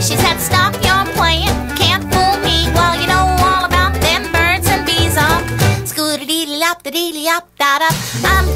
She said, stop your playing, can't fool me. Well, you know all about them birds and bees. Scooter-dee-dee-lop-da-dee-dee-lop-da-da. I'm